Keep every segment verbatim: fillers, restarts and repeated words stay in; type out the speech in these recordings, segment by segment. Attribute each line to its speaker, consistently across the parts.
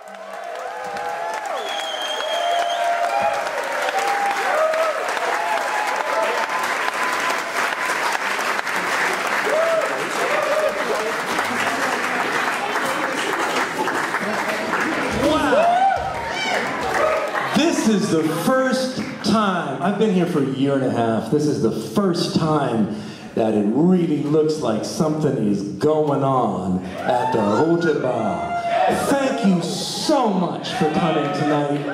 Speaker 1: This is the first time, I've been here for a year and a half, this is the first time that it really looks like something is going on at the Rote Bar. Thank you so much for coming tonight.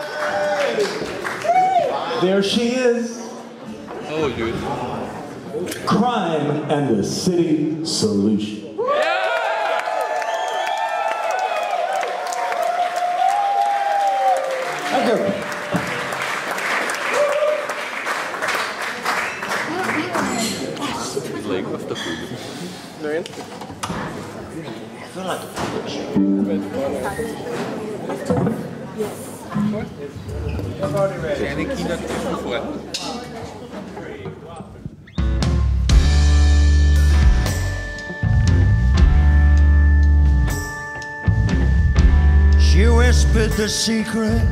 Speaker 1: There she is.
Speaker 2: Oh, dude.
Speaker 1: Crime and the City Solution.
Speaker 2: Like off the food.
Speaker 3: Lyenn?
Speaker 4: I feel like a foolish.
Speaker 2: Kleine Kinder dürfen vor.
Speaker 4: She whispered the secret,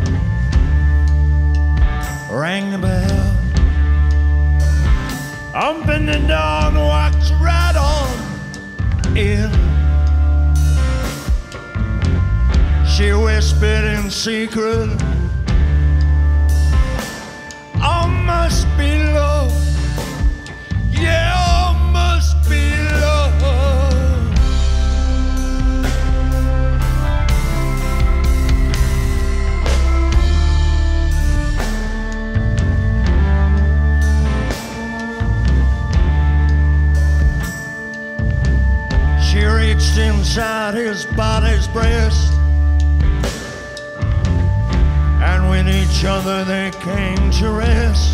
Speaker 4: rang the bell. Opened the door and walked right on in. She whispered in secret, all must be love. Yeah, all must be love. She reached inside his body's breast, and with each other they came to rest.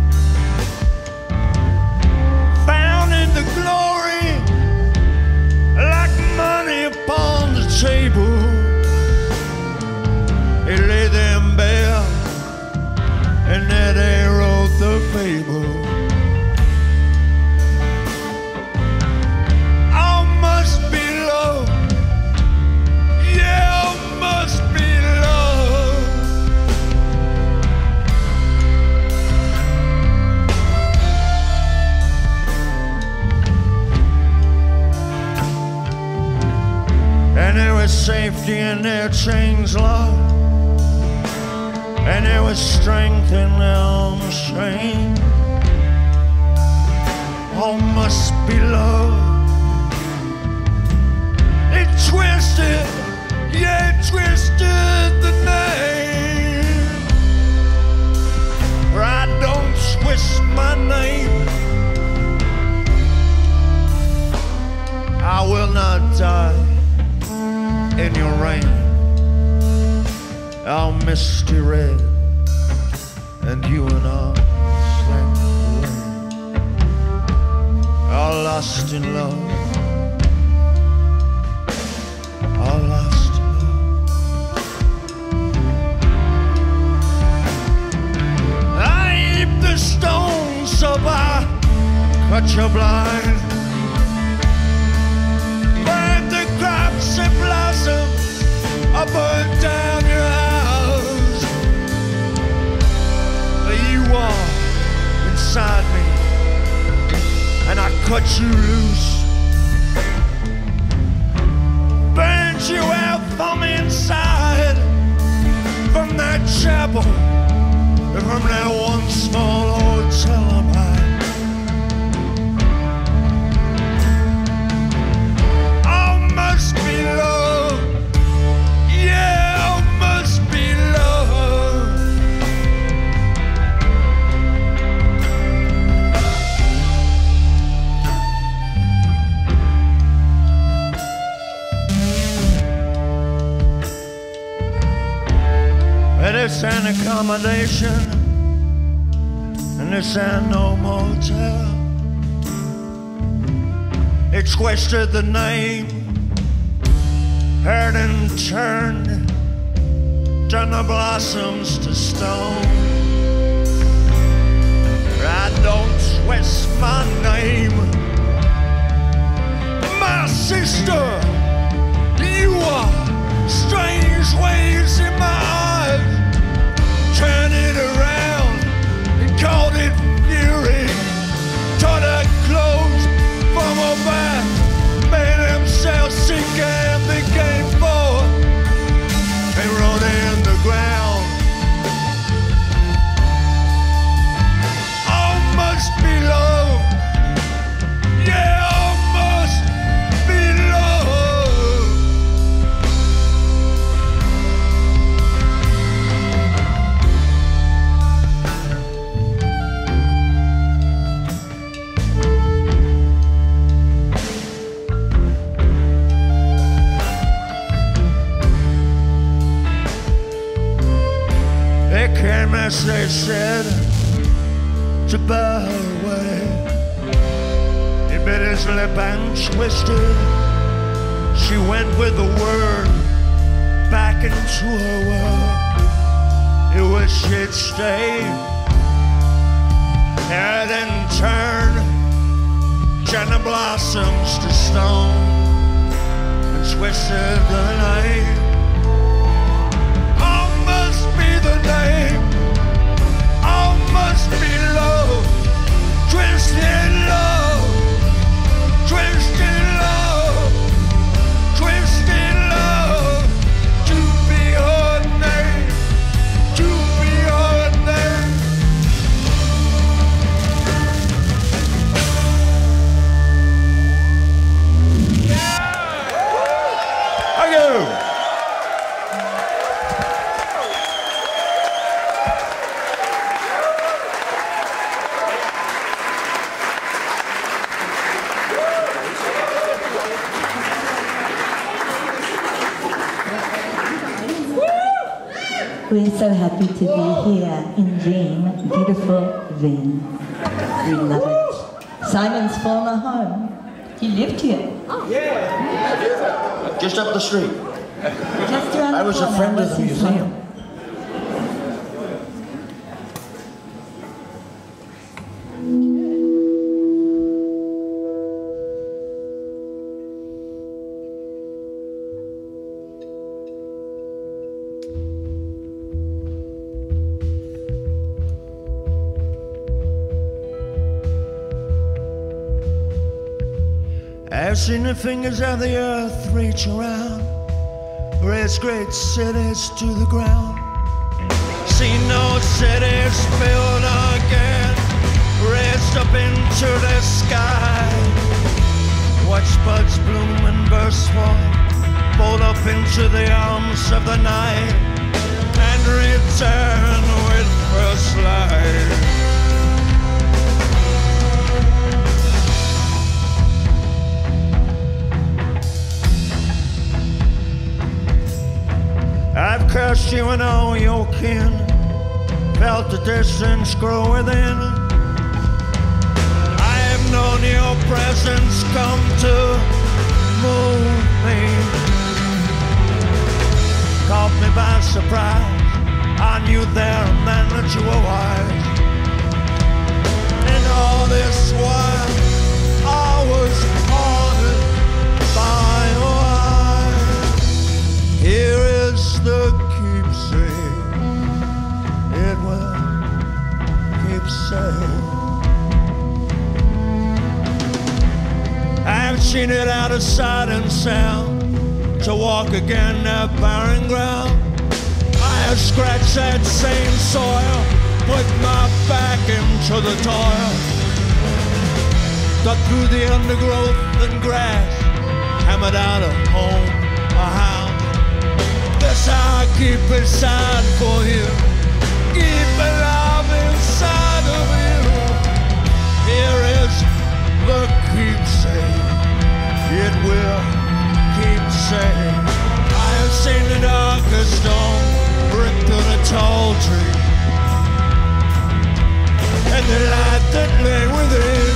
Speaker 4: Found in the glory like money upon the table. He lay them bare, and there they wrote the fable. And there was safety in their chains locked, and there was strength in their arms strained. All must be love. It twisted, yeah, it twisted the name. I don't twist my name. I will not die in your rain, all misty red, and you and I slept away, all lost in love, all lost in love. I heap the stones so I cut you blind. Crops and blossoms, I burned down your house. You are inside me, and I cut you loose. Burned you out from inside, from that chapel, and from that one small hotel of mine. Must be love, yeah, must be love. And this ain't accommodation, and this ain't no motel. It twisted the name, heard and turned, turned the blossoms to stone. I don't twist my name. My sister, you are strange way came as they said to bear away. He bit his lip and twisted. She went with the word back into her world. He wished she'd stayed, and then turned Jenna blossoms to stone and twisted the name. Oh, must be the name. Oh, must be love. Twisted love. Twisted love. Twisted love. To be her name. To be her name. Thank you.
Speaker 3: We're so happy to be here in Vienna, beautiful Vienna. We love it. Simon's former home. He lived here.
Speaker 5: Just up the street.
Speaker 3: Just around the
Speaker 5: I was a
Speaker 3: corner
Speaker 5: friend of
Speaker 3: was
Speaker 5: the
Speaker 3: his
Speaker 5: museum.
Speaker 3: home.
Speaker 4: I've seen the fingers of the earth reach around, raise great cities to the ground. Seen no cities built again, raised up into the sky. Watch buds bloom and burst forth, fold up into the arms of the night, and return with first light. I've cursed you and all your kin, felt the distance grow within. I have known your presence come to move me. Caught me by surprise, I knew there and then that you were wise. And all this while, I was haunted by your eyes. Here is the keepsake, it will keep safe. I've seen it out of sight and sound, to walk again that barren ground. I have scratched that same soil, put my back into the toil, got through the undergrowth and grass, hammered out a home, a house. This I keep inside for you, keep alive inside of you. Here is the keepsake, it will keep safe. I have seen the darkest dawn break through the tall tree, and the light that lay within,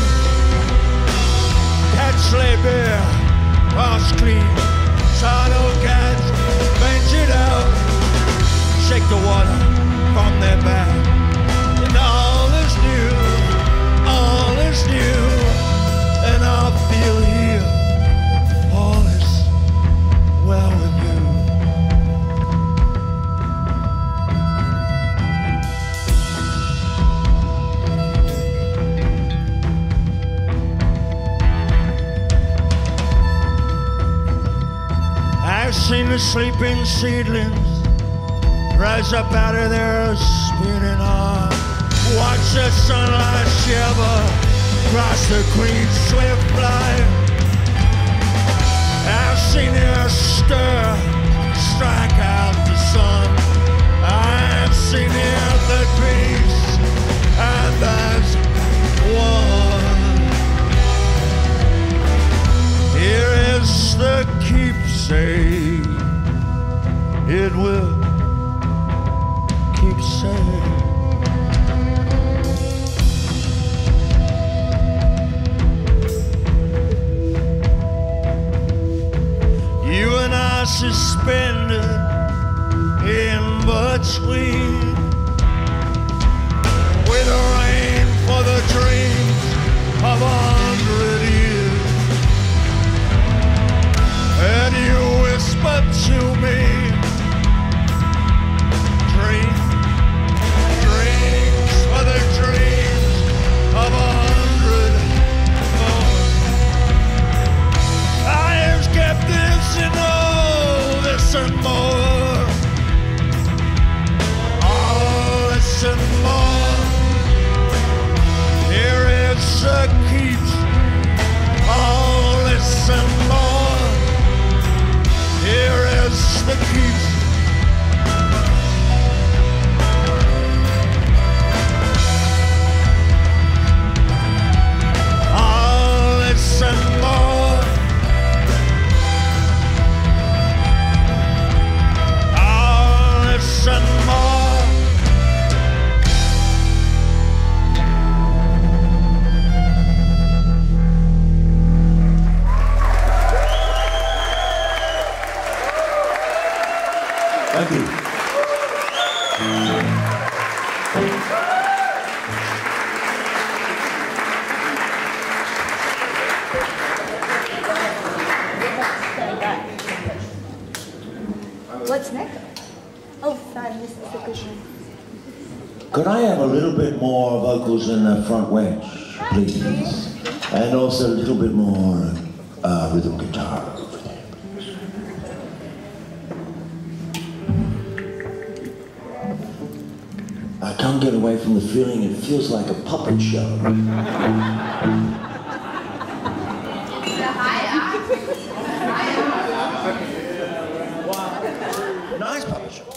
Speaker 4: cats lay bare, washed clean, saw no cats ventured out, shake the water from their back, and all is new, all is new, and I feel here, all is well with you. I've seen the sleeping seedlings rise up out of their spinning arms. Watch the sunlight shiver across the green swift flight. I've seen it stir, strike out the sun. I've seen it the trees, and there's one. Here is the keepsake, it will keep keepsake. You and I suspended in between, with a rain for the dreams of a hundred years. And you whispered to me, dream, dreams for the dreams of a hundred more. I have kept this and all this and more. All this and more. Here is the keeps. All this and more. Here is the keeps. All this and more. All this and more.
Speaker 1: Thank you.
Speaker 5: What's next? Oh, sorry, this is a good one.
Speaker 6: Could I have a little bit more vocals in the front wedge, please? And also a little bit more uh, rhythm guitar over there, please. I can't get away from the feeling it feels like a puppet show. Nice puppet show.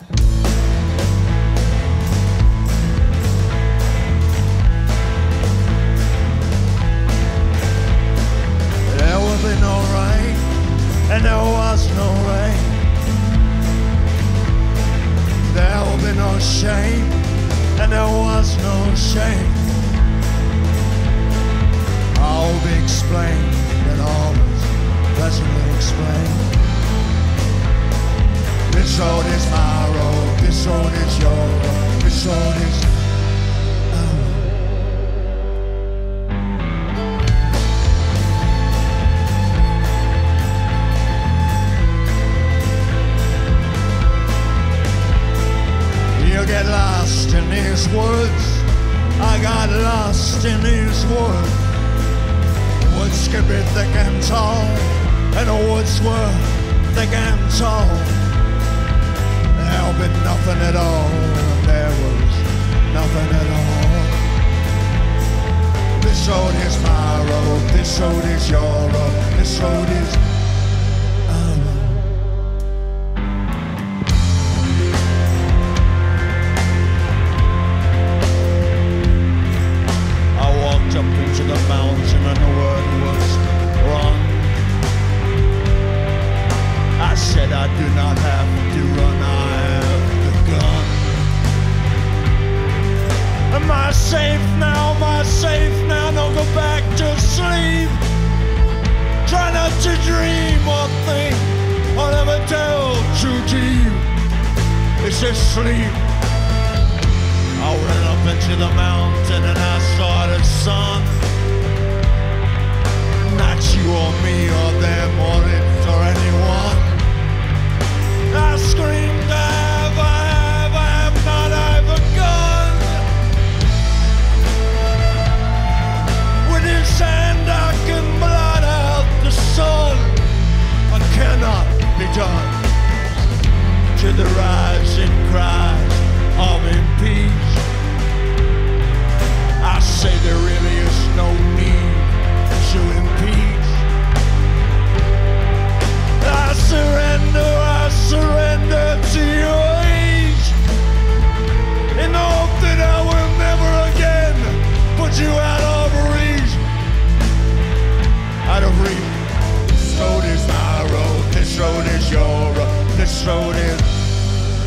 Speaker 4: There will be no rain, and there was no rain. There will be no shame, and there was no shame. I'll be explained and always pleasantly explained. This road is my road, this road is your road, this road is our road. You get lost in these woods, I got lost in these woods. Woods skip it thick and tall, and the woods were thick and tall. There'll be nothing at all, and there was nothing at all. This road is my road, this road is your road, this road is our road. I walked up into the mountain and the word was run. I said I do not have to run, I have the gun. Am I safe now, am I safe now? Don't go back to sleep. Try not to dream or think or never tell true to you. It's just sleep. I ran up into the mountain and I saw the sun. Not you or me or them or it or anyone. I screamed, I have, I have, I have not, I have a gun. With his hand I can blot out the sun. I cannot be done. To the rising cries of impeach, I say there really is no need to impeach. I surrender, I surrender to your age, in the hope that I will never again put you out of reach. Out of reach. This road is my road, this road is your road, this road is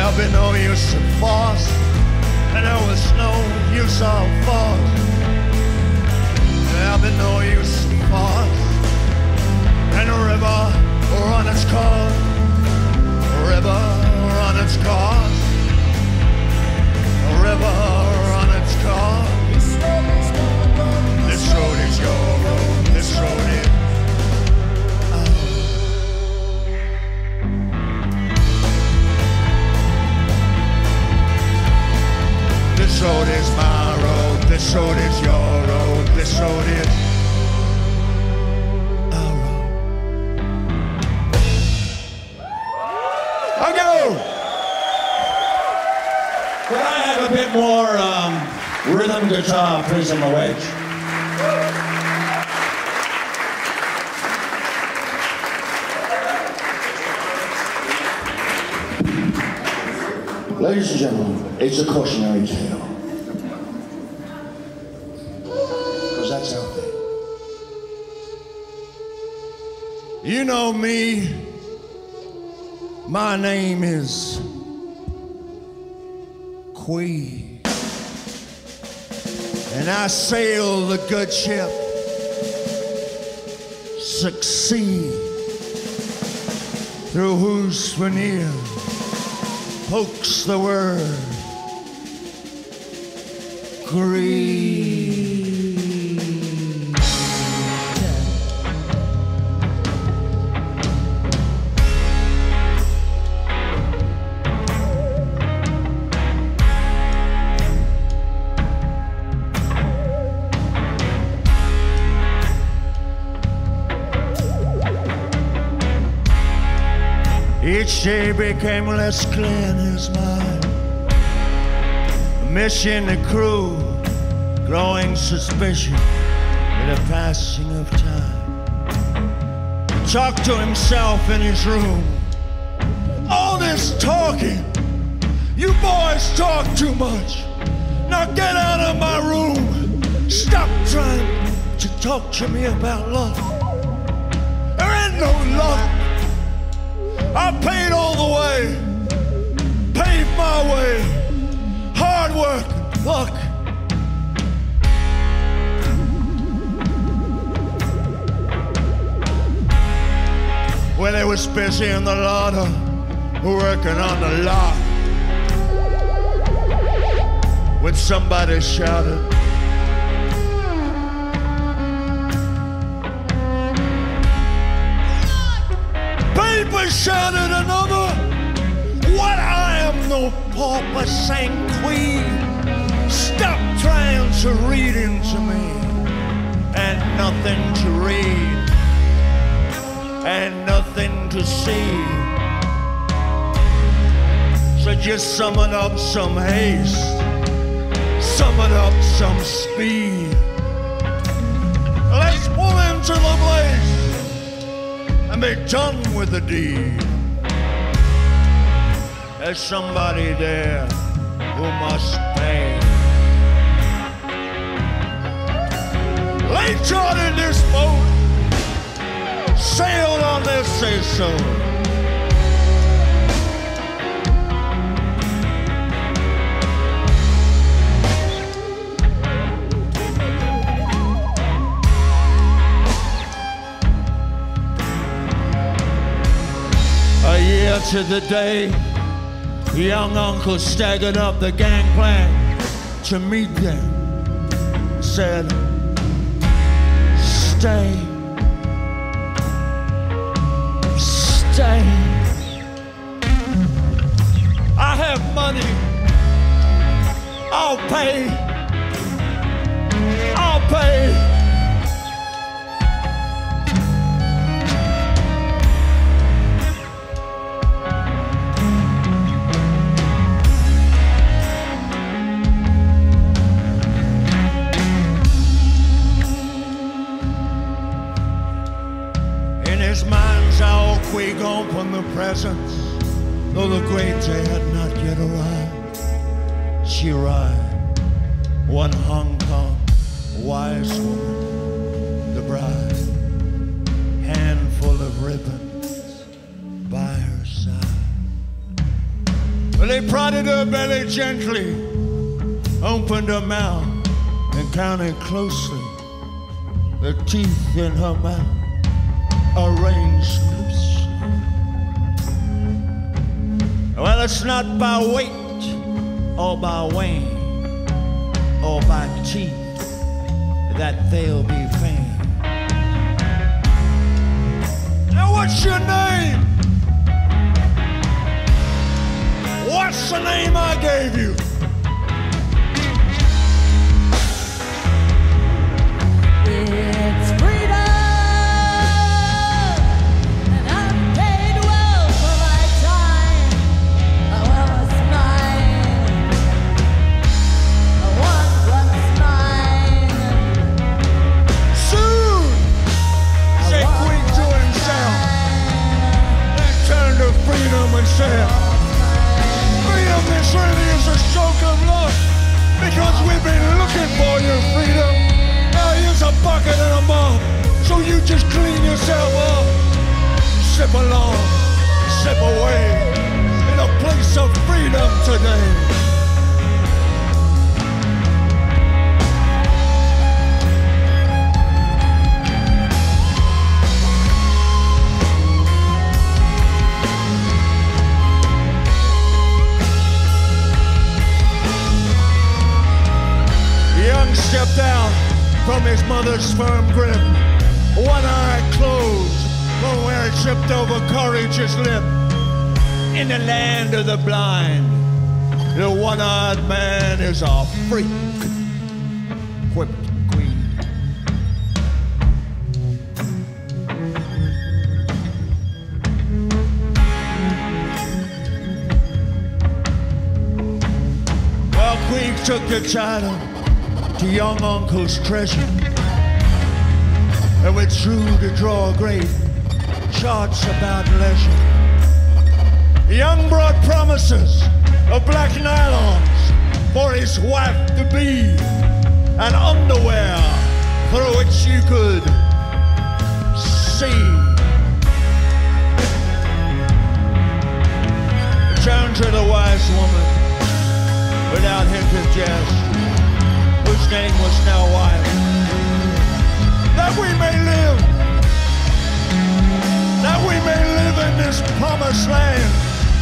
Speaker 4: There'll be no use of force, and there was no use of force. There'll be no use of force, and the river will run its course. The river run its course. The river run its course. This road is your road. This road is. This road is my road, this road is your road, this road is our road. I'll go!
Speaker 6: Could I have a bit more um, rhythm guitar, please, on the wedge? Ladies and gentlemen, it's a cautionary tale. Because that's out there.
Speaker 4: You know me, my name is Queen, and I sail the good ship, Succeed, through whose veneer pokes the word greed. Each day became less clear in his mind. The mission, the crew, growing suspicion with the passing of time. He talked to himself in his room. All this talking, you boys talk too much. Now get out of my room. Stop trying to talk to me about love. There ain't no love. I paid all the way, paved my way, hard work, luck. When I was busy in the larder, working on the lock, when somebody shouted, people shouted another, what, I am no pauper, sang Queen. Stop trying to read into me, and nothing to read, and nothing to see. So just summon up some haste, summon up some speed. Let's pull into the blaze and be done with the deed. There's somebody there who must pay. They chartered this boat, sailed on their say-so. A year to the day, young uncle staggered up the gangplank to meet them. Said, stay, stay. I have money, I'll pay, I'll pay. We open the presents, though the great day had not yet arrived. She arrived, one Hong Kong wise woman, the bride, handful of ribbons by her side. They prodded her belly gently, opened her mouth, and counted closely the teeth in her mouth, arranged loosely. Well, it's not by weight, or by weighing, or by teeth that they'll be found. Now, what's your name? What's the name I gave you?
Speaker 3: It's freedom, and I'm paid well for my time. Well, it's mine. One plus mine.
Speaker 4: Soon, said Queen to himself, then turned to freedom and said, freedom, this really is a stroke of luck, because we've been looking for you, freedom. Now here's a bucket and a mop, so you just clean yourself up. Sip along, sip away, in a place of freedom today. Young stepped out from his mother's firm grip, one eye closed from where it tripped over courage's lip. In the land of the blind, the one-eyed man is a freak, whipped queen. Well, Queen took the child to young uncle's treasure, and withdrew to draw great charts about leisure. Young brought promises of black nylons for his wife to be, and underwear through which you could see. Turn to the wise woman without hint of jest, whose name was now Wild, that we may live, that we may live in this promised land.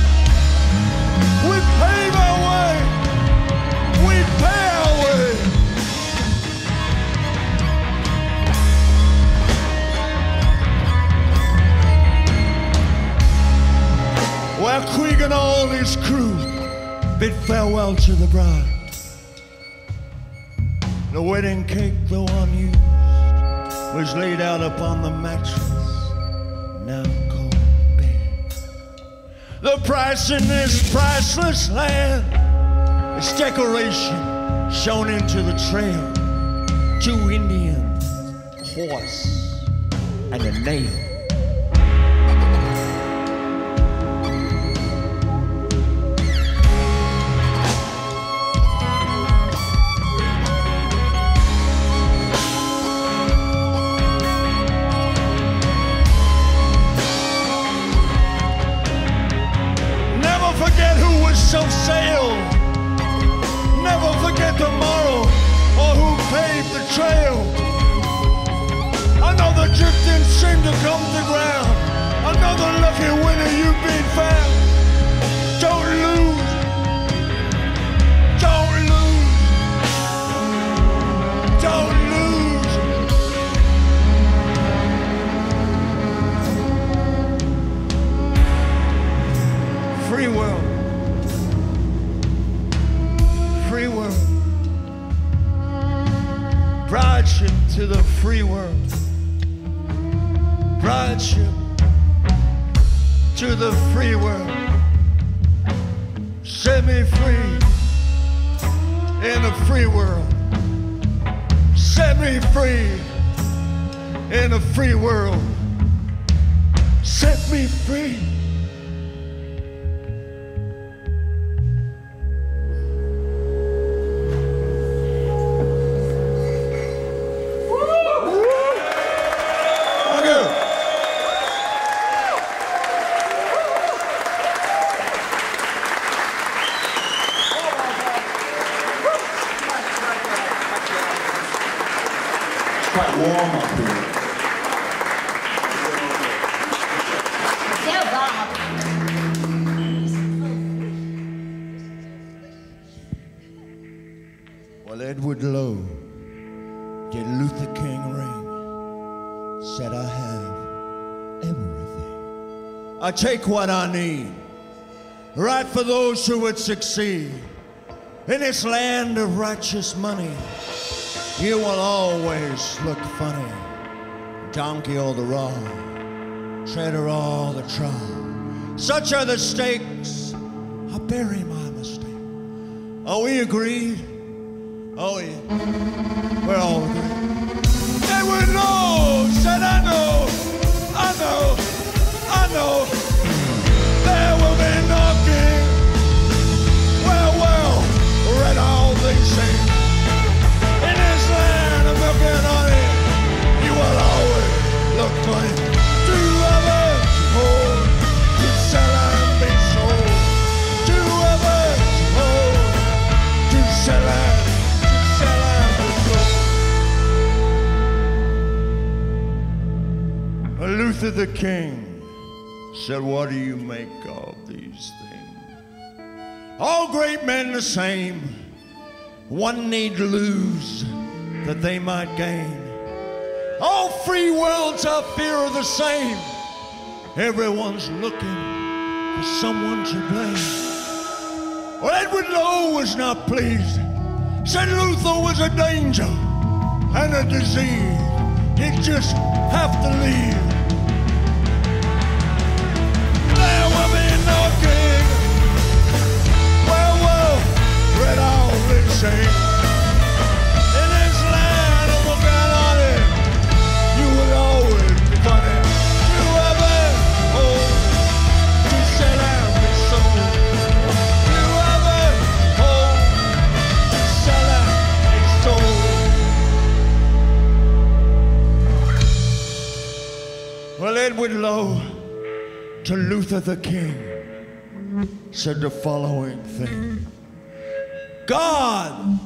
Speaker 4: We pave our way, we pay our way. Well, Queeg and all his crew bid farewell to the bride. The wedding cake, the one used, was laid out upon the mattress, now called bed. The price in this priceless land is decoration shown into the trail. Two Indians, a horse, and a nail. So sail, never forget tomorrow or who paved the trail. Another drifting seemed to come to ground, another lucky winner you've been found. Don't lose, don't lose, don't lose. Free world. Free world, brideship to the free world, brideship to the free world. Set me free in a free world. Set me free in a free world. Set me free.
Speaker 6: quite warm up here.
Speaker 4: Well, Edward Lowe did Luther King ring, said I have everything. I take what I need, right for those who would succeed. In this land of righteous money, you will always look funny. Donkey all the raw, trader all the trial. Such are the stakes, I bury my mistake. Are we agreed? Oh yeah, we're all agreed. Edward Lowe said I know, I know, I know. There will be no king. Well, well, read all these things. In this land of milk and honey, you will always look funny. To others hold, to sell and be sold. To others hold, to sell and, to sell and be sold. Luther the King said, what do you make of these things? All great men the same. One need lose that they might gain. All free worlds I fear are the same. Everyone's looking for someone to blame. Well, Edward Lowe was not pleased. Said Luther was a danger and a disease. He'd just have to leave. There will be no king. Well, well, read all this thing. In this land of mortality, you will always be funny. You have it hold to sell and be sold. You have it hold to sell and be sold. Well, Edward Lowe to Luther the King said the following thing. God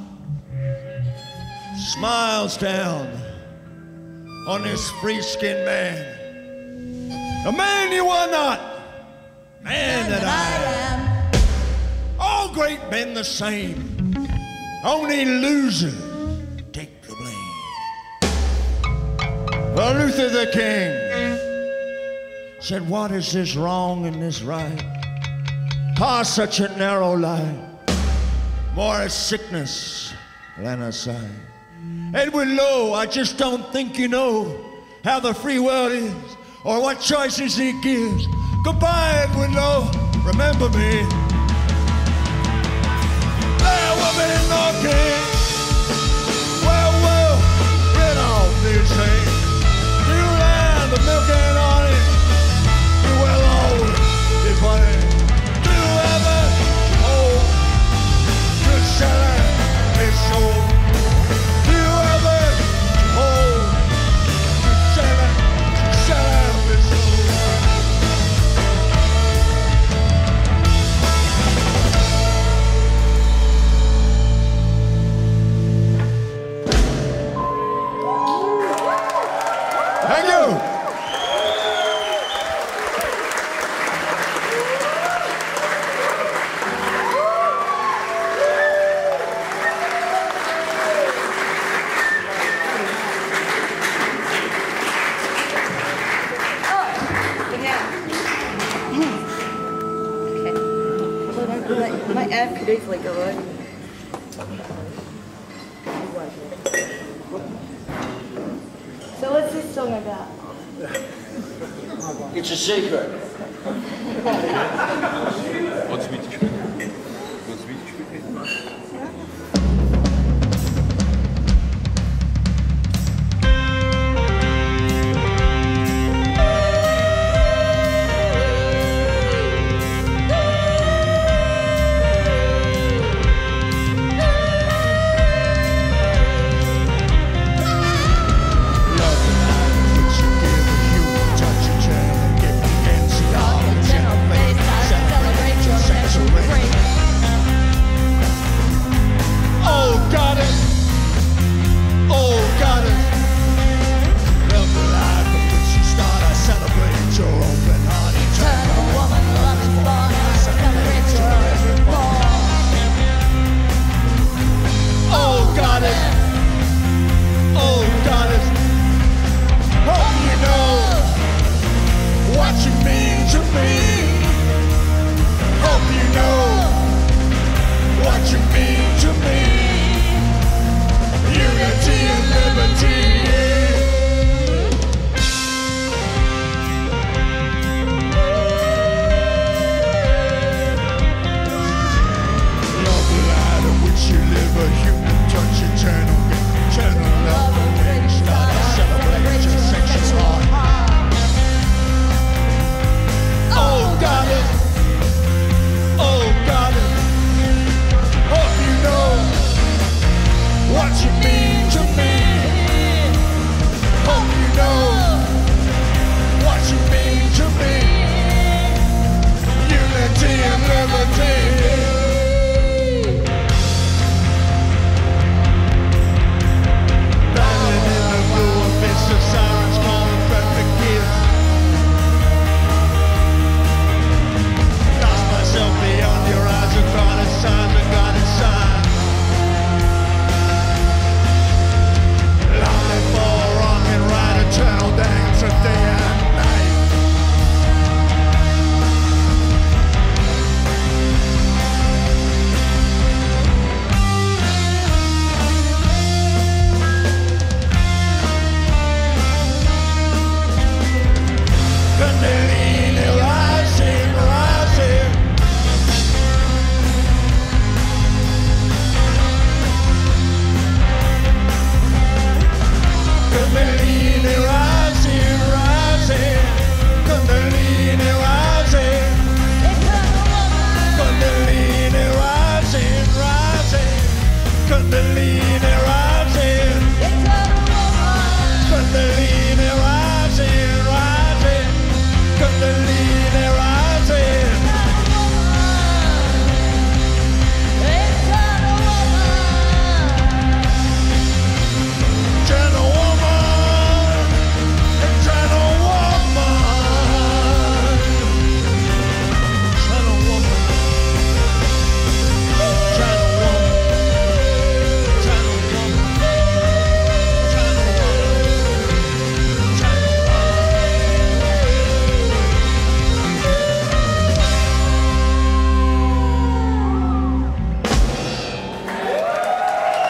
Speaker 4: smiles down on this free-skinned man. A man you are not, man that I am. All great men the same, only losers take the blame. Well, Luther the King said, what is this wrong and this right? Ah, such a narrow line, more a sickness than a sign. Edward Lowe, I just don't think you know how the free world is or what choices he gives. Goodbye, Edward Lowe, remember me. There will be no king. Well, well, read all these things. You land the milk and honey. You will always be funny. Do ever hold to sell and be sold. Do ever hold to sell and, to sell and be sold. Thank you.
Speaker 5: My app could easily go on. So what's this song about?
Speaker 6: It's a secret.
Speaker 2: What's with you? What's with you?
Speaker 4: Celebrate your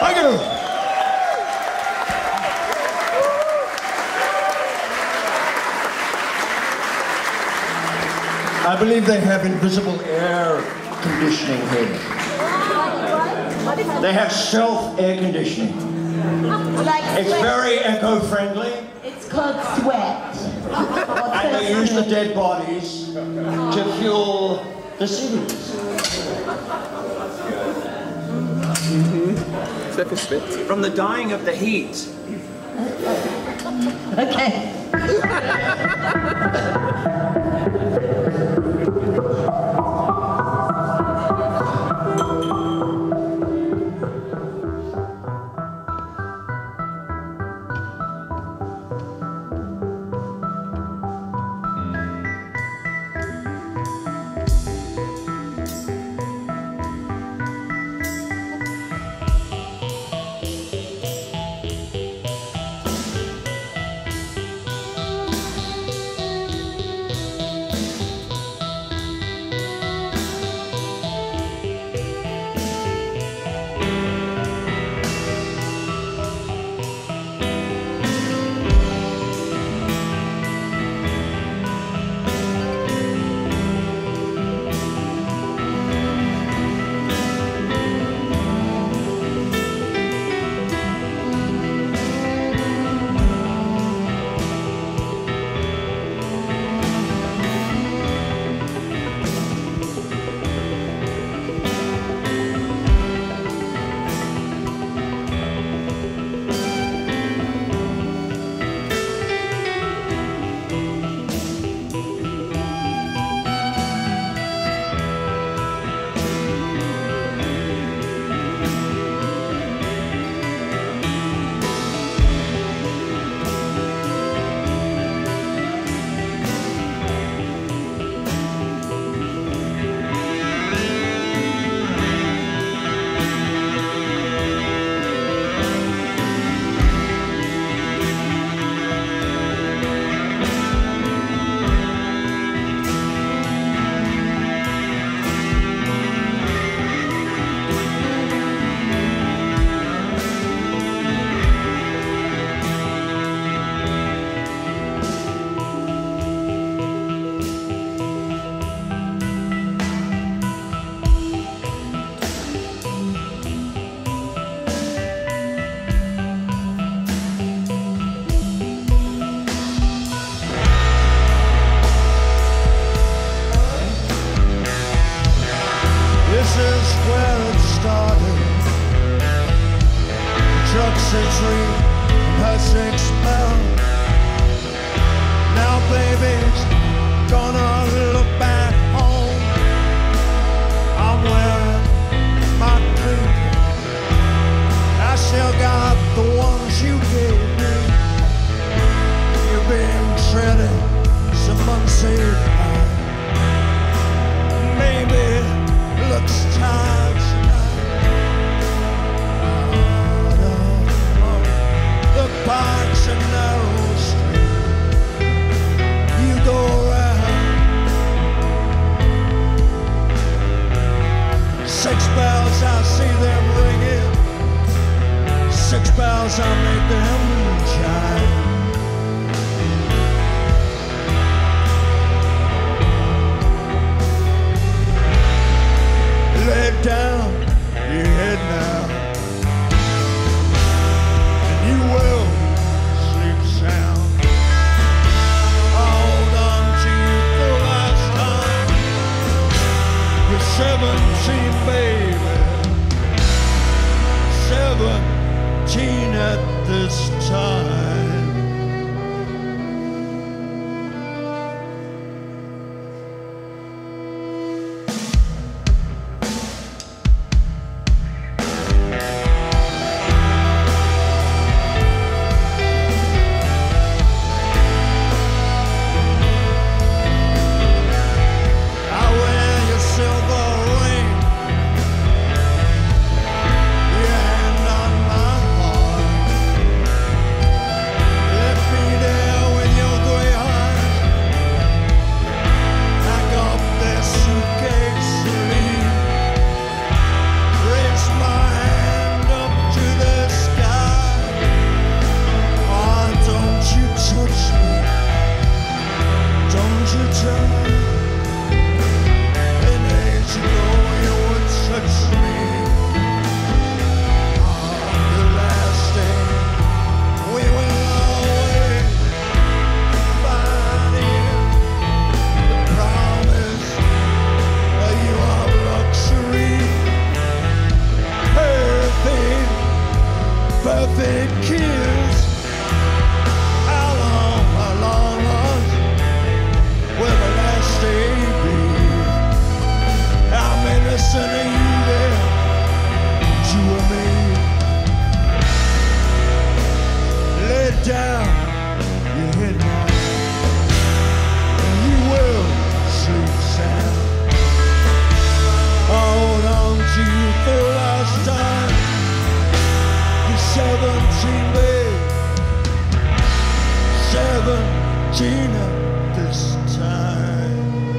Speaker 4: Thank you. I believe they have invisible air conditioning here. They have self-air conditioning.
Speaker 3: Like
Speaker 4: It's
Speaker 3: sweat.
Speaker 4: very eco-friendly.
Speaker 3: It's called sweat.
Speaker 4: And they use the dead bodies to fuel the cities.
Speaker 7: From the dying of the heat.
Speaker 3: Okay.
Speaker 4: perfect kiss. How long, how long, long will the last day be? I'm innocent of you there, you and me. Lay down your head now, and you will sleep sound. Hold on to you for last time. You're seventeen, babe. Seventeen at this time.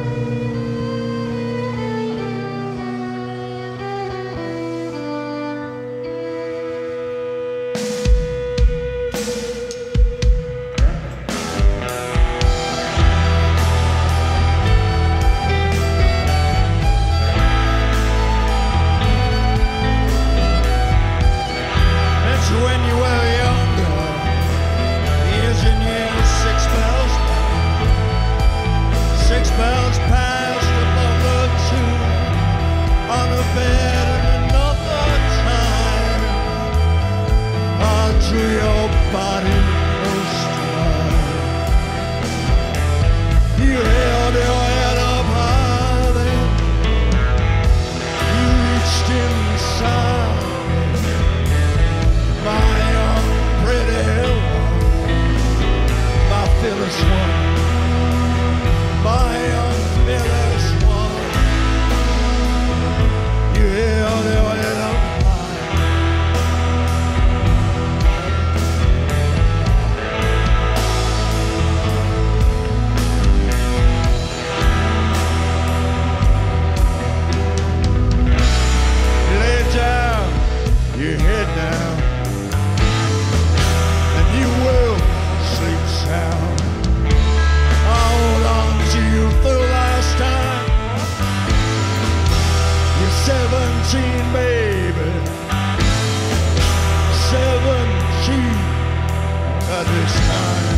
Speaker 4: When you were younger, years and years, six bells, six bells past above the two, on a bed in another time. I drew your body close to mine. You held your head up high then, you reached inside. My young pretty one, my Phyllis one, my young Phyllis one. You held your head up high. Lay down your head now, you will sleep sound. Hold on to you for last time. You're seventeen, baby. Seventeen at this time.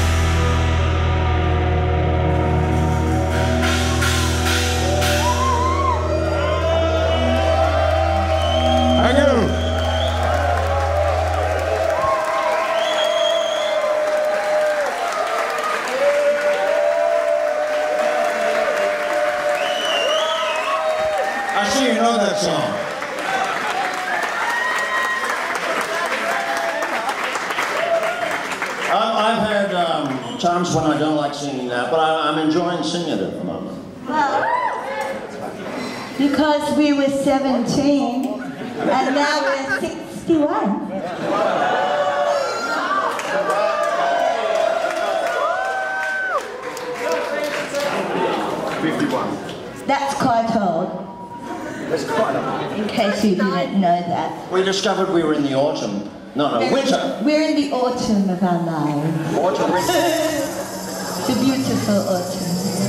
Speaker 4: I go.
Speaker 6: I see you know that song. I- I've had um, times when I don't like singing that, but I- I'm enjoying singing it at the moment.
Speaker 3: Well, because we were seventeen and now we're sixty-one.
Speaker 6: fifty-one.
Speaker 3: That's quite old,
Speaker 6: That's quite a
Speaker 3: in case you didn't know that.
Speaker 6: We discovered we were in the autumn. No, no, winter.
Speaker 3: We're in the autumn of our lives.
Speaker 6: Autumn, winter.
Speaker 3: The beautiful autumn.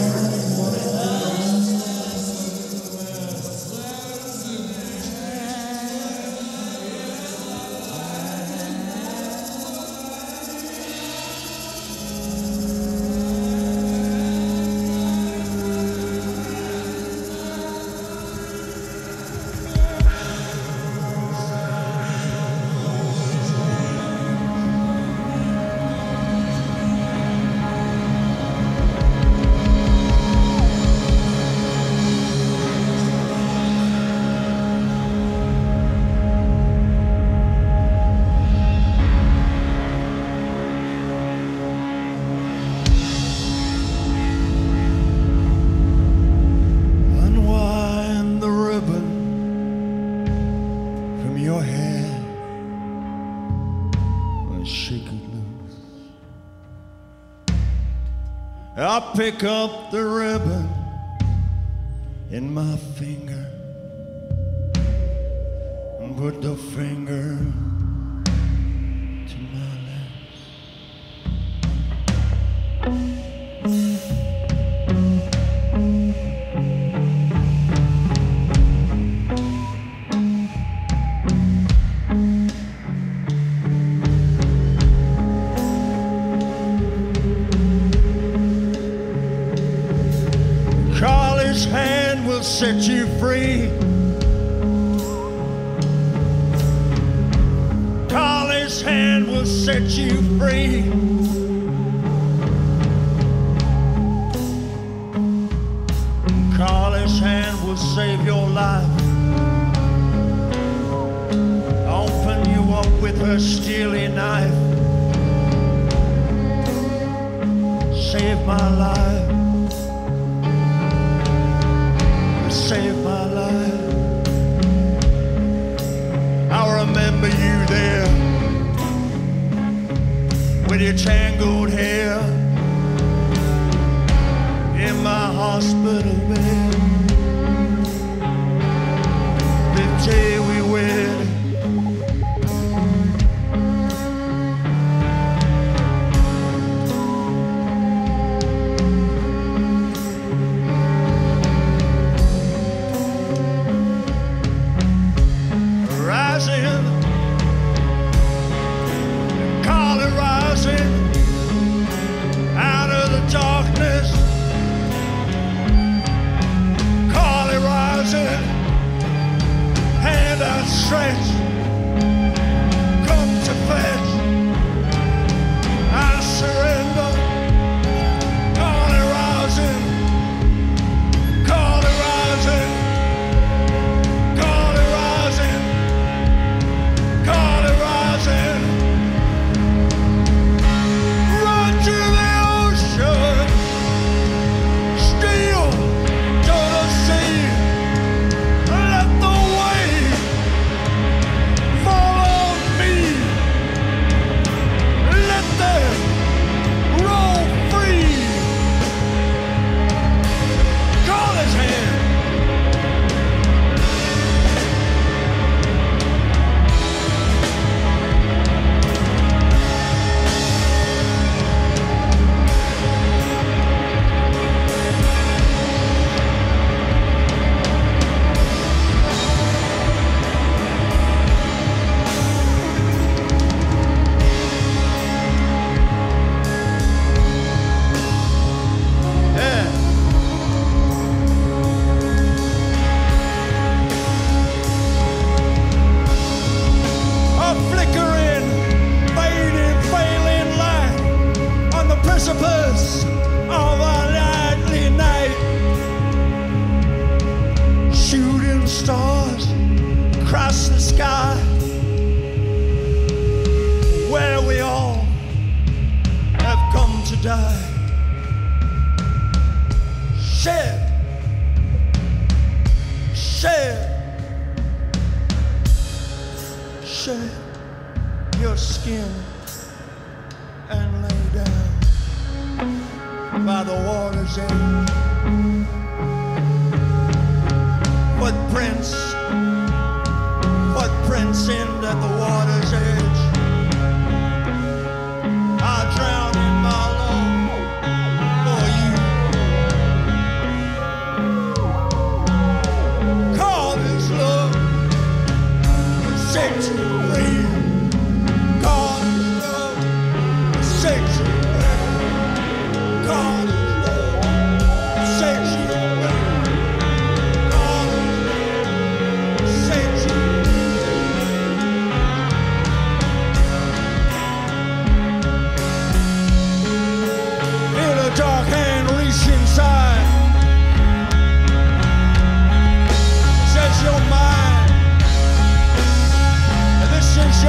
Speaker 4: I pick up the ribbon in my finger and put the finger to my His hand will set you free. Call his his hand will set you free. Call his hand will save your life. Open you up with her steely knife. Save my life. Save my life. I remember you there with your tangled hair in my hospital bed. The day we wed. Rising, call it rising out of the darkness. Call it rising, hand outstretched, come to fetch. I surrender. Call it rising, call it rising, call it rising, call it rising. Run to the ocean, steal to the sea. Let the wave fall on me. Let them roll free. Call his hand. Yeah. A flickering, fading, failing light on the precipice of a nightly night. Shooting stars across the sky, where we all have come to die. Shed, shed, shed your skin and lay down by the water's edge. Footprints, footprints in at the water's edge. I drown in my love for you. Call this love, set you free. Call this love, set you free. Call this love, set you free. Call this love, set you free. Feel a dark hand reach inside. Says you're mine. This is your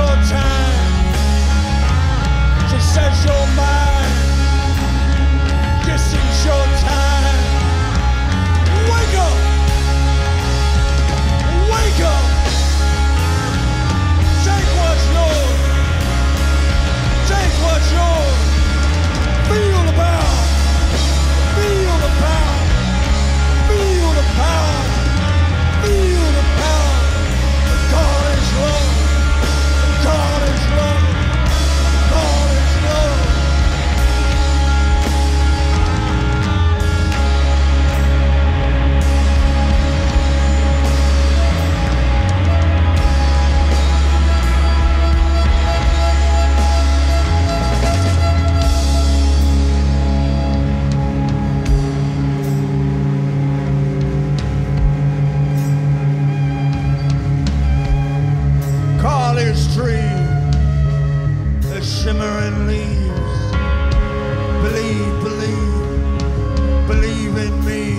Speaker 4: shimmering leaves. Believe, believe, believe in me.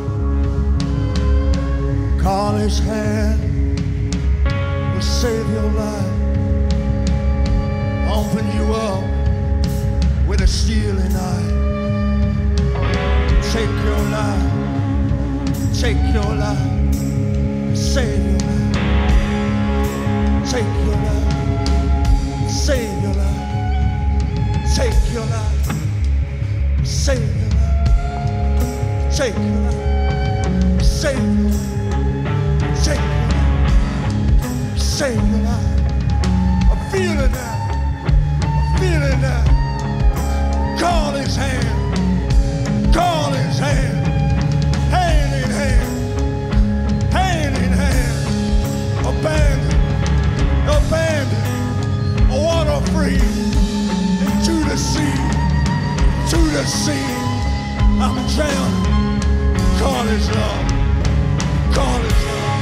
Speaker 4: Call his hand will save your life. Open you up with a stealing eye. Take your life, take your life, save your life. Take your life, save your life. Take your life, save your life. Take your life, save your life. Take your life, save your life. I'm feeling that, I'm feeling that. Call his hand, call his hand, hand in hand, hand in hand. Abandon, abandon, water free into the sea, to the sea. I'm drowning. Call his love, call his love.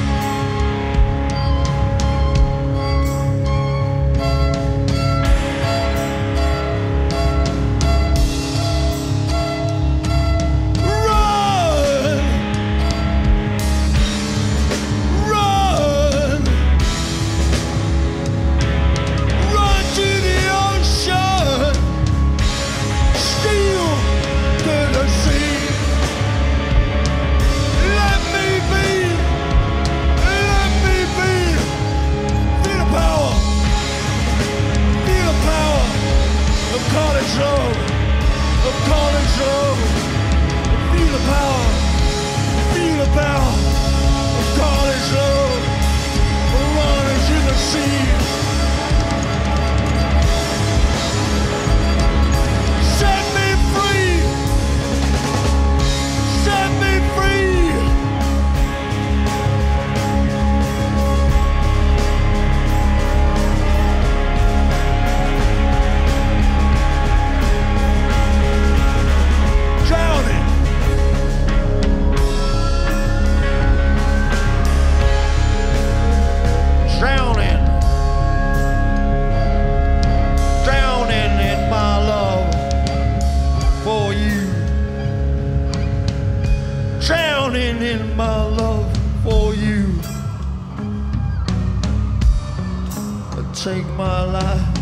Speaker 4: Take my life,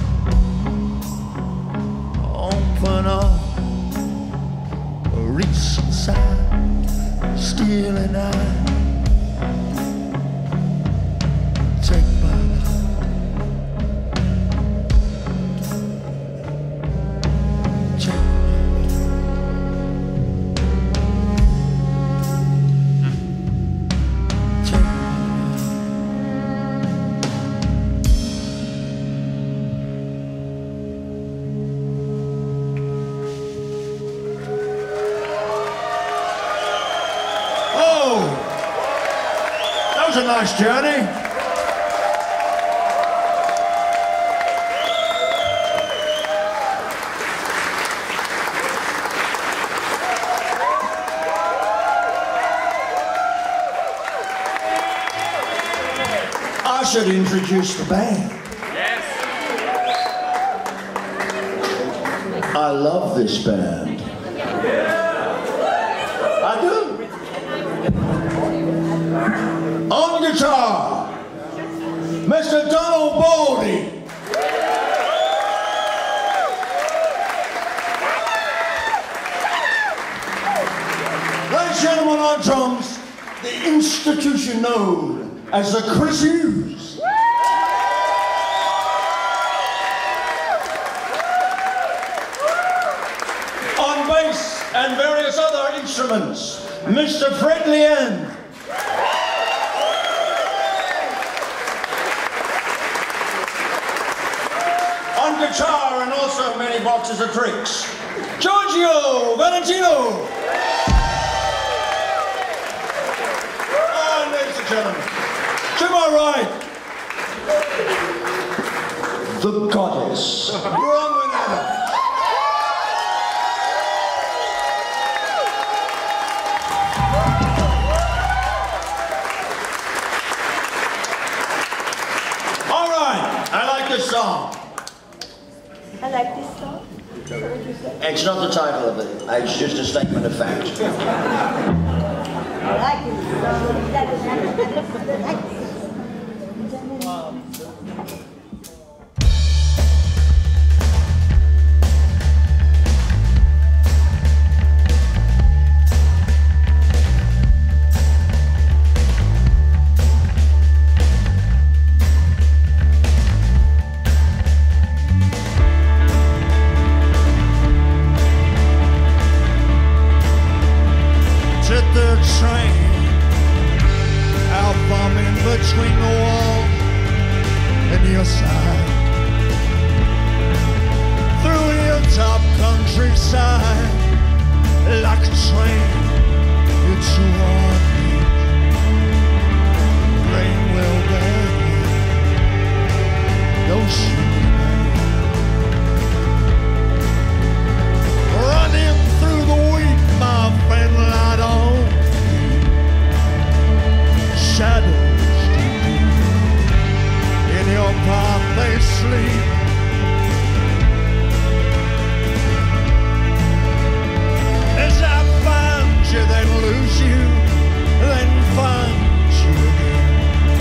Speaker 4: open up, reach inside, stealing eye. Take my life, take my a nice journey. I should introduce the band.
Speaker 2: Yes.
Speaker 6: I love this band. I do. On guitar, Mister Donald Baldy. Ladies and gentlemen, on drums, the institution known as the Chris Hughes. On bass and various other instruments, Mister Fred Lyenn. Guitar and also many boxes of tricks, Giorgio Valentino. And ladies and gentlemen, to my right, the Godess, Bronwyn Adams. All right, I like this song.
Speaker 5: I like this song. Is that what you said?
Speaker 6: It's not the title of it. It's just a statement of fact.
Speaker 5: I like this song. That is nice.
Speaker 4: Between the wall and your side, through your top countryside, like a train, it's your heartbeat. Rain will bear you, don't shoot me. Running through the wheat, my friend, light on shadow. Your path they sleep. As I find you, then lose you, then find you again.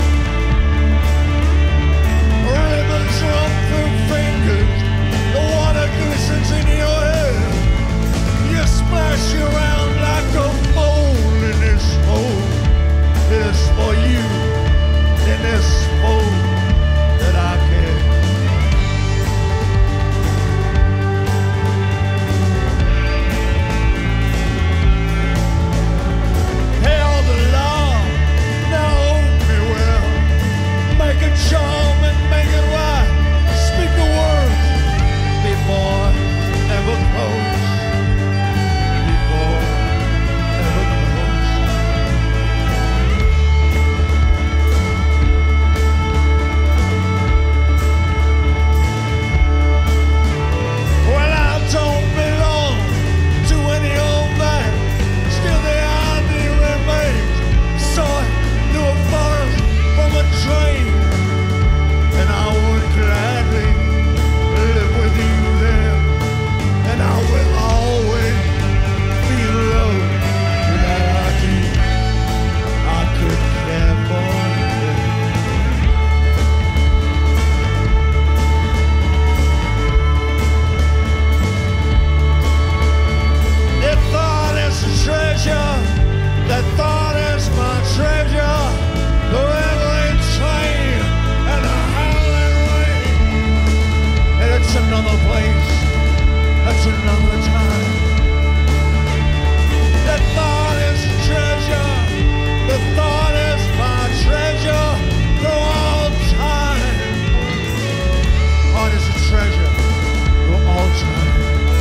Speaker 4: Ribbons run through fingers, the water glistens in your hair. You splash around like a mole in this hole. This for you, in this hole. That I can. Hail the law, know me well. Make a charm and make it right. Speak the word before ever close. Before ever close. Well, I don't belong to any old man. Still the idea remains. Saw it through a forest from a train, and I would gladly live with you there. And I will always be in love with that idea. I could care for you. That thought is a treasure, that thought is my treasure. The rattling train and the howling rain. And it's another place, it's another time. That thought is a treasure, the thought is my treasure through all time. Heart is a treasure through all time.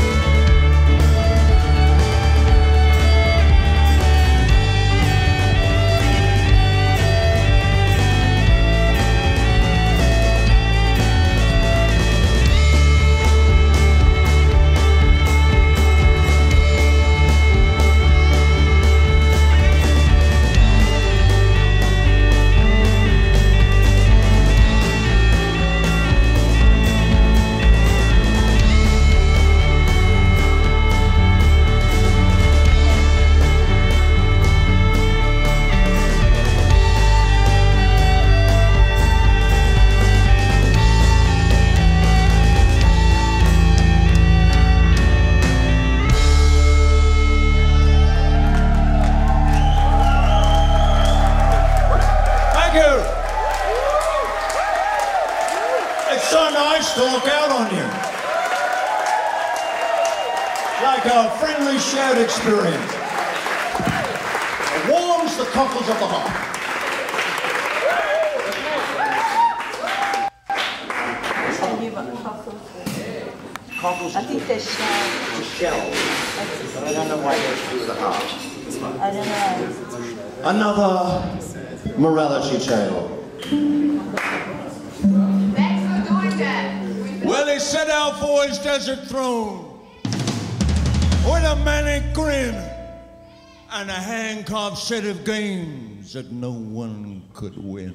Speaker 4: Thank you. It's so nice to look out on you. Like a friendly shared experience. It warms the cockles of the heart.
Speaker 5: And you've got cockles.
Speaker 6: Cockles
Speaker 5: I think they're shells.
Speaker 6: is shell, but I don't know why they're through the heart.
Speaker 5: I don't know.
Speaker 6: Another morality tale.
Speaker 4: Well, he set out for his desert throne with a manic grin and a hand-carved set of games that no one could win.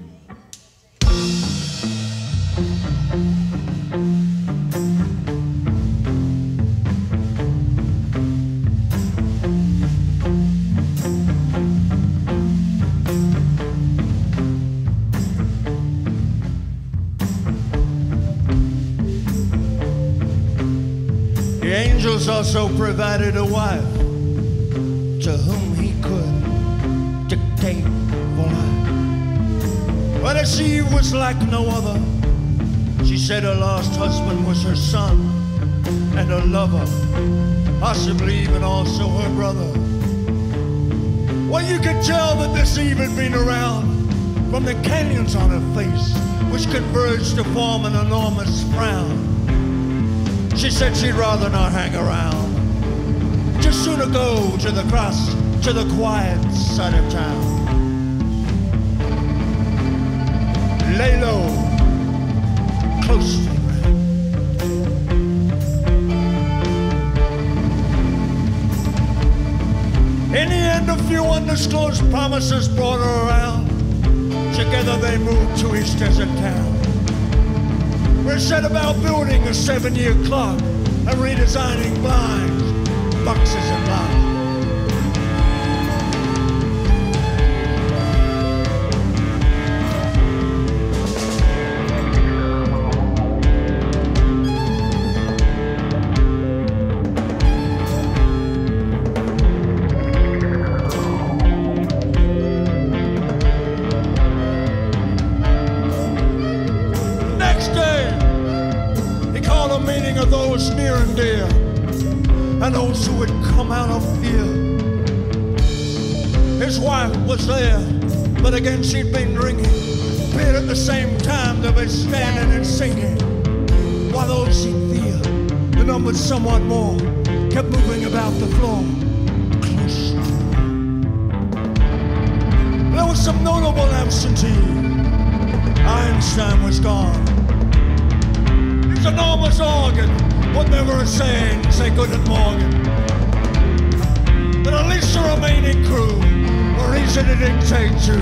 Speaker 4: angels also provided a wife to whom he could dictate for life. But as Eve was like no other, she said her last husband was her son and her lover, possibly even also her brother. Well, you could tell that this Eve had been around from the canyons on her face, which converged to form an enormous frown. She said she'd rather not hang around, just sooner go to the cross, to the quiet side of town. Lay low, close to the ground. In the end, a few undisclosed promises brought her around. Together they moved to his desert town. We set about building a seven-year clock and redesigning blinds, boxes and locks. Those near and dear, and those who had come out of fear. His wife was there, but again she'd been drinking, appeared at the same time they were standing and singing, while those in fear, the numbered somewhat more, kept moving about the floor, close to her. There was some notable absentee. Einstein was gone. His enormous organ would never a saying, say good at Morgan. But at least the remaining crew were easy to dictate to.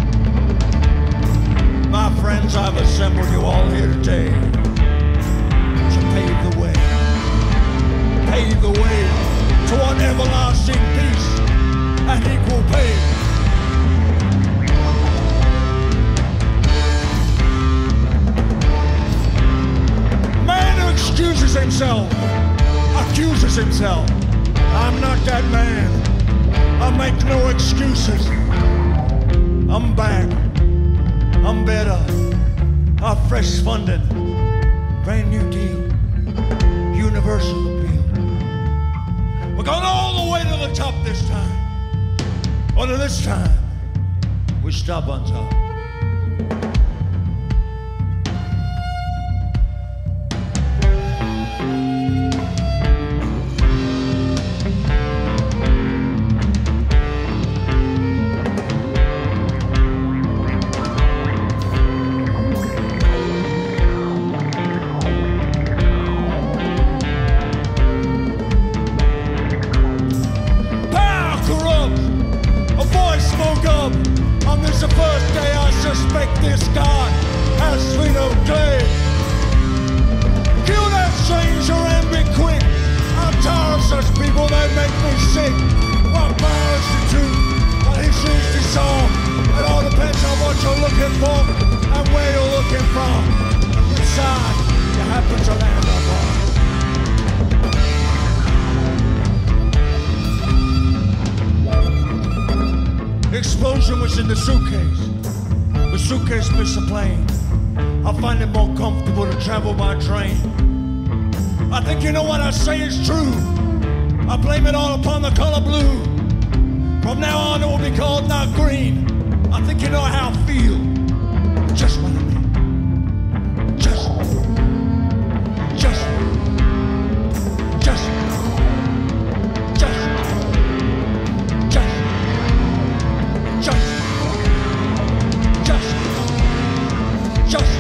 Speaker 4: My friends, I've assembled you all here today to pave the way, pave the way toward everlasting peace and equal pay. Excuses himself, accuses himself. I'm not that man. I make no excuses. I'm back. I'm better. Our fresh funding, brand new deal, universal appeal. We're going all the way to the top this time. Only this time, we stop on top. Say it's true. I blame it all upon the color blue. From now on it will be called not green. I think you know how I feel. Just what I mean. Just. Just. Just. Just. Just. Just. Just. Just.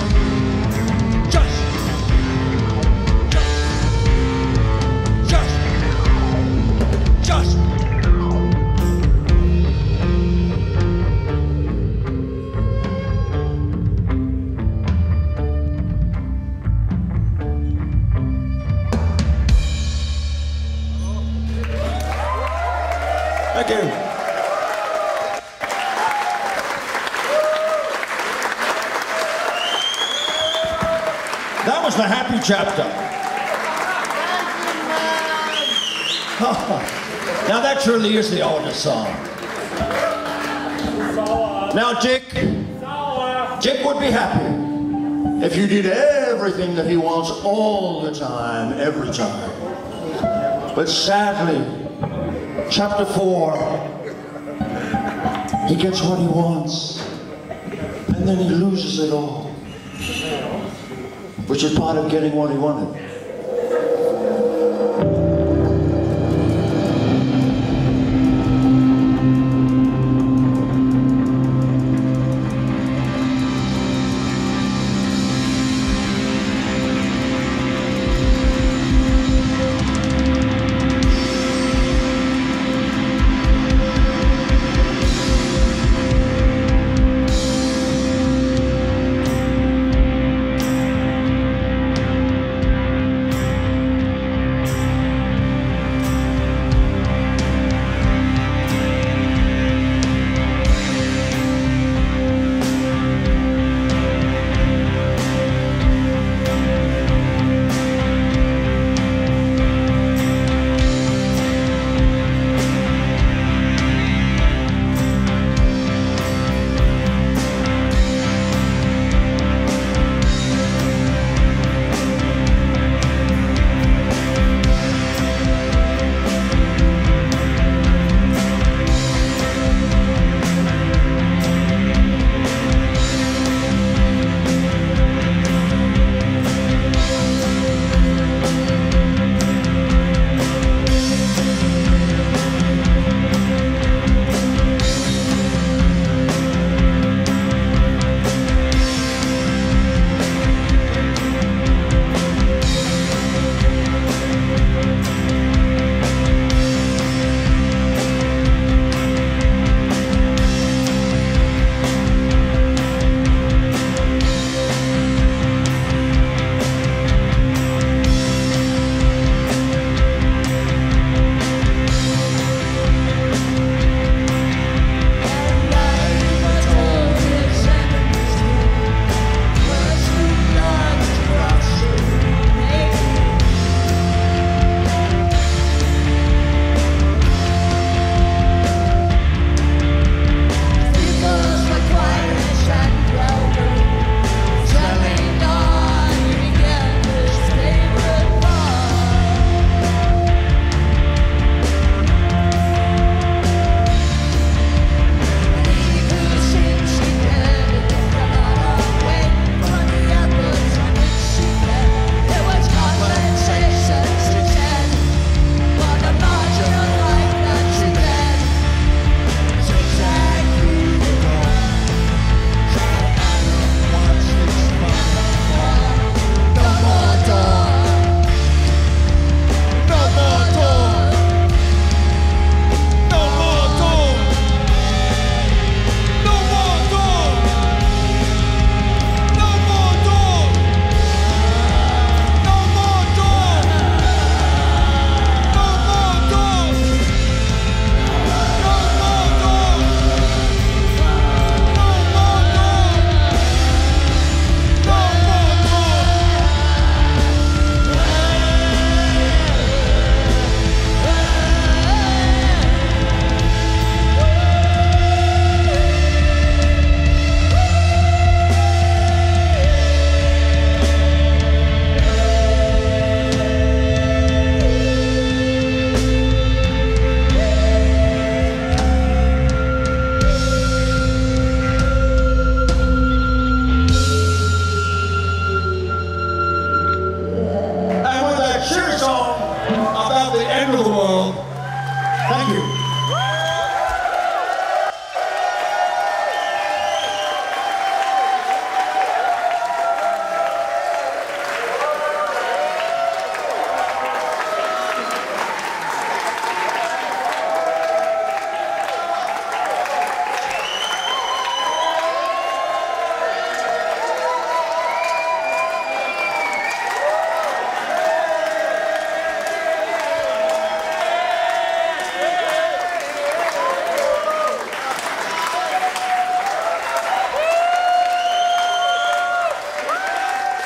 Speaker 6: Thank you. That was the happy chapter. Now that truly is the oldest song. Now Dick, Dick would be happy if you did everything that he wants all the time, every time. But sadly, chapter four, he gets what he wants, and then he loses it all, which is part of getting what he wanted.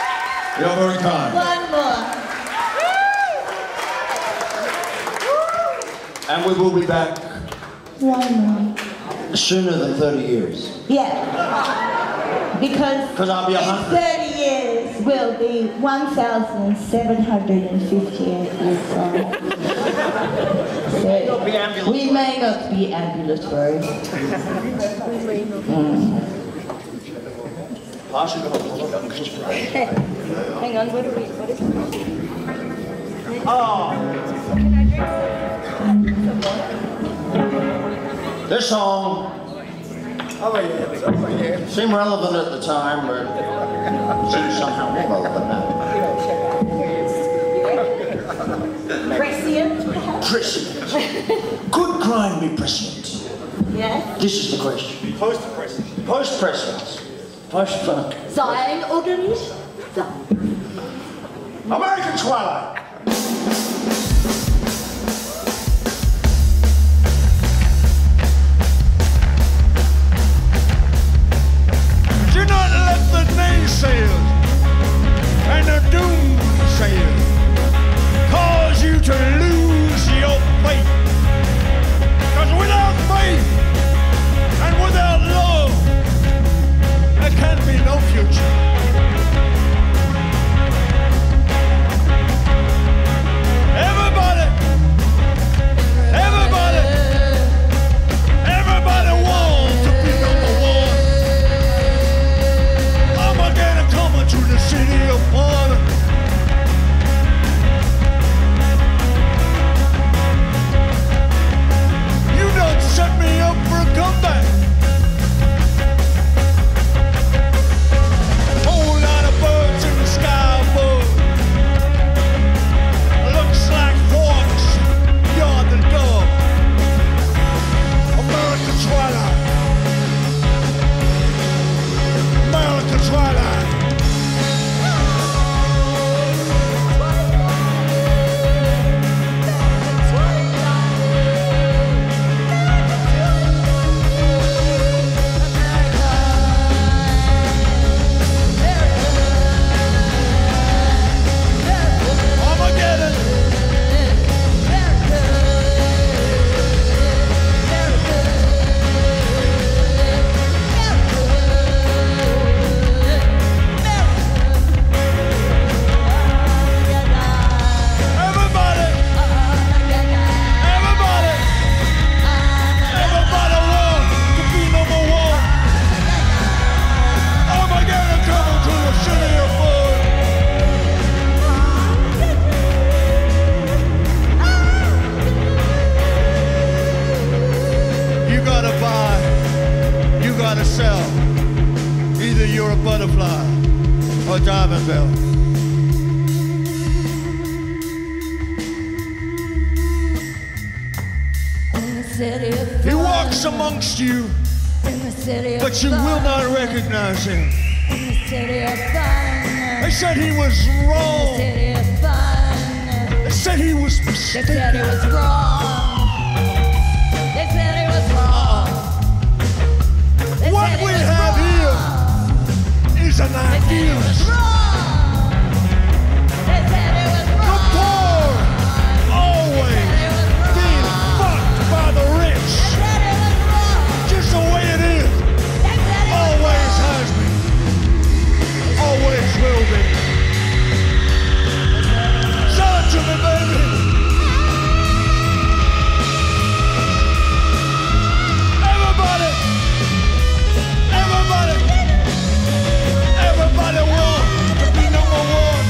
Speaker 3: You're very kind. One more.
Speaker 6: And we will be back
Speaker 3: Why not?
Speaker 6: sooner than thirty years.
Speaker 3: Yeah. Because
Speaker 6: 'Cause I'll be a
Speaker 3: in
Speaker 6: hundred.
Speaker 3: thirty years will be one thousand seven hundred fifty-eight years old. So we may not be ambulatory. Mm.
Speaker 5: Hang on, what are we, what is it?
Speaker 6: Oh. This song seemed relevant at the time, but seems somehow more relevant now.
Speaker 3: Prescient, perhaps?
Speaker 6: Prescient. Could crime be prescient?
Speaker 3: Yes.
Speaker 6: This is the question. Post-prescient. Post-prescient. Post-punk.
Speaker 3: Sein oder nicht sein?
Speaker 6: American Twilight.
Speaker 4: Do not let the naysayers and the doomsayers cause you to lose your faith. Because without faith and without love, there can be no future. Everybody, everybody, everybody wants to be number one. Armageddon coming to the city of water. You done set me up for a comeback. Whole lot of birds in the sky above. Looks like hawks, you're the dove. American Twilight. American Twilight. Armageddon. Everybody, everybody, everybody wants to be number one. Armageddon coming to the city of fun. You gotta buy, you gotta sell. Either you're a butterfly or a diamond bell. He walks amongst you, but you will not recognize him. They said he was wrong. They said he was
Speaker 3: They
Speaker 4: mistaken.
Speaker 3: said it was wrong. They said it was wrong. They
Speaker 4: What
Speaker 3: said it
Speaker 4: we
Speaker 3: was
Speaker 4: have
Speaker 3: wrong.
Speaker 4: here is an
Speaker 3: They said it
Speaker 4: ideal.
Speaker 3: was wrong. They said it was
Speaker 4: The
Speaker 3: wrong.
Speaker 4: poor always being fucked by the rich.
Speaker 3: They said it was wrong.
Speaker 4: Just the way it is.
Speaker 3: They said it was
Speaker 4: Always
Speaker 3: wrong.
Speaker 4: has been. Always will be. Sell it to me, baby. Everybody, everybody, everybody wants to be number one.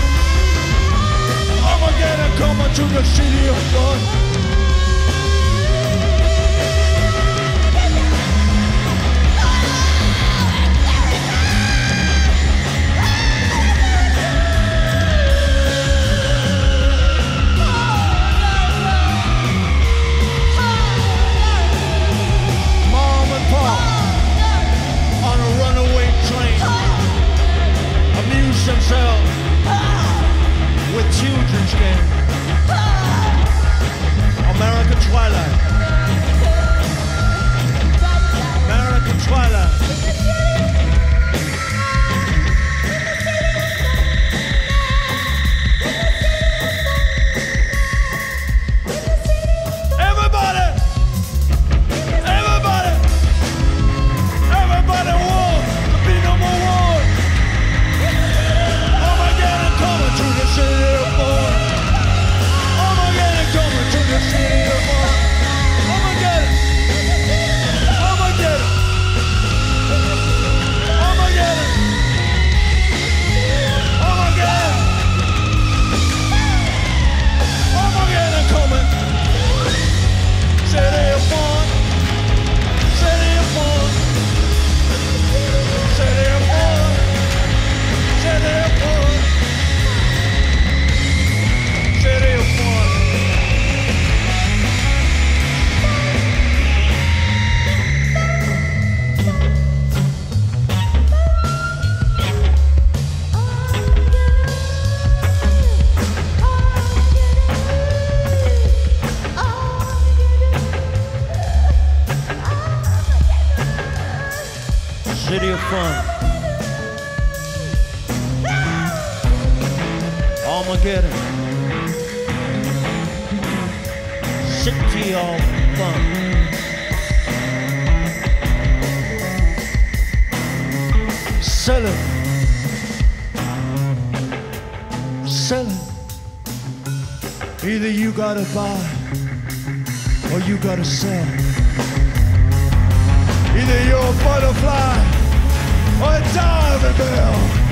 Speaker 4: Armageddon coming to the city of fun. Mom and Pop on a runaway train amuse themselves with children's games. American Twilight. American Twilight. fun. Armageddon. City of fun. Selling. Selling. Either you gotta buy or you gotta sell. Either you're a butterfly or a diamond bell.